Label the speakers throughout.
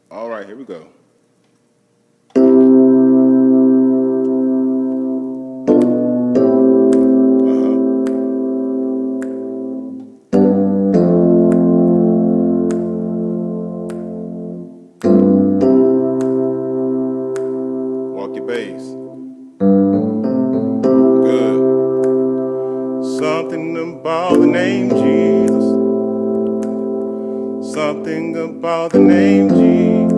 Speaker 1: All right, here we go. Walk your bass. Good. Something about the name Jesus. Something about the name Jesus.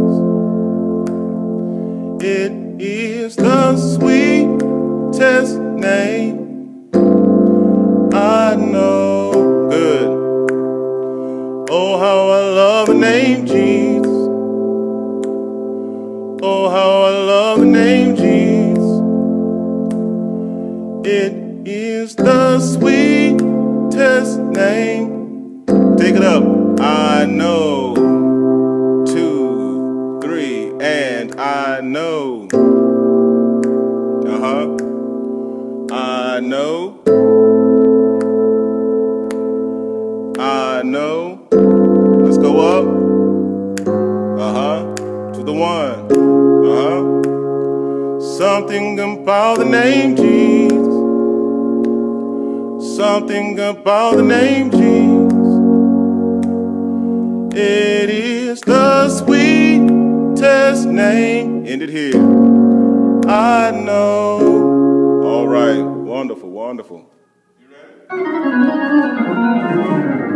Speaker 1: It is the sweetest name I know. Good. Oh, how I love the name Jesus. Oh, how I love the name Jesus. It is the sweetest name. Take it up. I know. 2, 3, and I know. I know. I know. Let's go up. To the 1. Something about the name Jesus. Something about the name Jesus. It is the sweetest name. End it here. I know. All right. Wonderful, wonderful. You ready?